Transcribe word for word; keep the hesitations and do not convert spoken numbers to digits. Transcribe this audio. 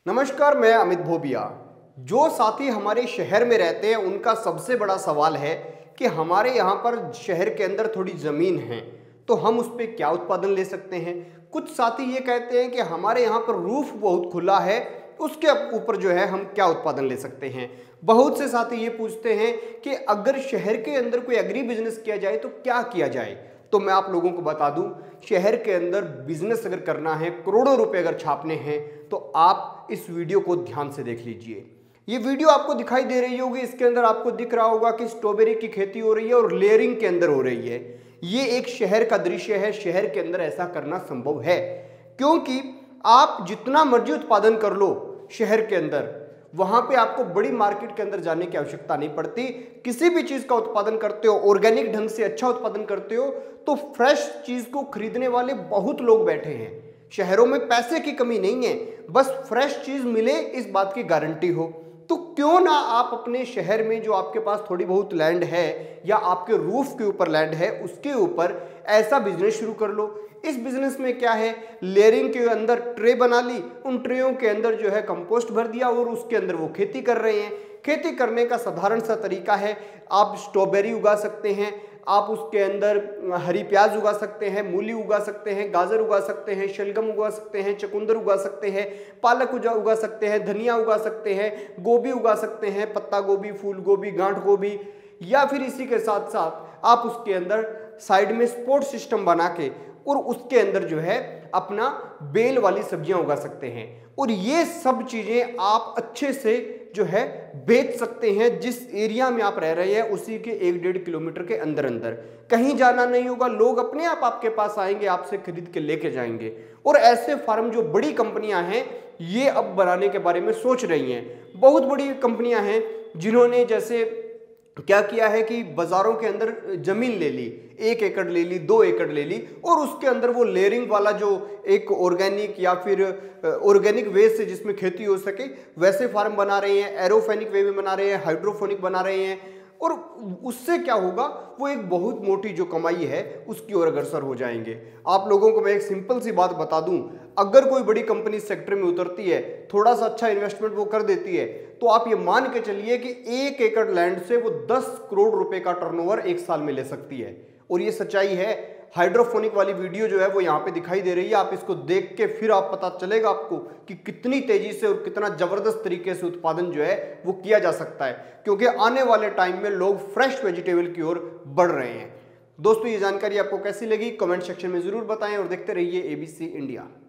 नमस्कार, मैं अमित भोबिया। जो साथी हमारे शहर में रहते हैं उनका सबसे बड़ा सवाल है कि हमारे यहाँ पर शहर के अंदर थोड़ी ज़मीन है तो हम उस पर क्या उत्पादन ले सकते हैं। कुछ साथी ये कहते हैं कि हमारे यहाँ पर रूफ बहुत खुला है, उसके ऊपर जो है हम क्या उत्पादन ले सकते हैं। बहुत से साथी ये पूछते हैं कि अगर शहर के अंदर कोई एग्री बिजनेस किया जाए तो क्या किया जाए। तो मैं आप लोगों को बता दूं, शहर के अंदर बिजनेस अगर करना है, करोड़ों रुपए अगर छापने हैं, तो आप इस वीडियो को ध्यान से देख लीजिए। ये वीडियो आपको दिखाई दे रही होगी, इसके अंदर आपको दिख रहा होगा कि स्ट्रॉबेरी की खेती हो रही है और लेयरिंग के अंदर हो रही है। ये एक शहर का दृश्य है। शहर के अंदर ऐसा करना संभव है क्योंकि आप जितना मर्जी उत्पादन कर लो शहर के अंदर, वहां पे आपको बड़ी मार्केट के अंदर जाने की आवश्यकता नहीं पड़ती। किसी भी चीज का उत्पादन करते हो, ऑर्गेनिक ढंग से अच्छा उत्पादन करते हो, तो फ्रेश चीज को खरीदने वाले बहुत लोग बैठे हैं। शहरों में पैसे की कमी नहीं है, बस फ्रेश चीज मिले इस बात की गारंटी हो। तो क्यों ना आप अपने शहर में जो आपके पास थोड़ी बहुत लैंड है या आपके रूफ के ऊपर लैंड है, उसके ऊपर ऐसा बिजनेस शुरू कर लो। इस बिजनेस में क्या है, लेयरिंग के अंदर ट्रे बना ली, उन ट्रेयों के अंदर जो है कंपोस्ट भर दिया और उसके अंदर वो खेती कर रहे हैं। खेती करने का साधारण सा तरीका है, आप स्ट्रॉबेरी उगा सकते हैं, आप उसके अंदर हरी प्याज उगा सकते हैं, मूली उगा सकते हैं, गाजर उगा सकते हैं, शलगम उगा सकते हैं, चुकंदर उगा सकते हैं, पालक उगा सकते हैं, धनिया उगा सकते हैं, गोभी उगा सकते हैं, पत्ता गोभी, फूल गोभी, गांठ गोभी, या फिर इसी के साथ साथ आप उसके अंदर साइड में सपोर्ट सिस्टम बना के और उसके अंदर जो है अपना बेल वाली सब्जियां उगा सकते हैं। और ये सब चीजें आप अच्छे से जो है बेच सकते हैं। जिस एरिया में आप रह रहे हैं उसी के एक डेढ़ किलोमीटर के अंदर अंदर, कहीं जाना नहीं होगा, लोग अपने आप आपके पास आएंगे, आपसे खरीद के लेके जाएंगे। और ऐसे फार्म जो बड़ी कंपनियां हैं ये अब बनाने के बारे में सोच रही हैं। बहुत बड़ी कंपनियां हैं जिन्होंने जैसे क्या किया है कि बाजारों के अंदर जमीन ले ली, एक एकड़ ले ली, दो एकड़ ले ली, और उसके अंदर वो लेयरिंग वाला जो एक ऑर्गेनिक या फिर ऑर्गेनिक वे से जिसमें खेती हो सके वैसे फार्म बना रहे हैं, एरोफेनिक वे में बना रहे हैं, हाइड्रोफोनिक बना रहे हैं। और उससे क्या होगा, वो एक बहुत मोटी जो कमाई है उसकी ओर अग्रसर हो जाएंगे। आप लोगों को मैं एक सिंपल सी बात बता दूं, अगर कोई बड़ी कंपनी इस सेक्टर में उतरती है, थोड़ा सा अच्छा इन्वेस्टमेंट वो कर देती है, तो आप ये मान के चलिए कि एक एकड़ लैंड से वो दस करोड़ रुपए का टर्नओवर एक साल में ले सकती है। और ये सच्चाई है। हाइड्रोफोनिक वाली वीडियो जो है वो यहाँ पे दिखाई दे रही है, आप इसको देख के फिर आप पता चलेगा आपको कि कितनी तेजी से और कितना जबरदस्त तरीके से उत्पादन जो है वो किया जा सकता है, क्योंकि आने वाले टाइम में लोग फ्रेश वेजिटेबल की ओर बढ़ रहे हैं। दोस्तों, ये जानकारी आपको कैसी लगी कमेंट सेक्शन में जरूर बताएं और देखते रहिए एबीसी इंडिया।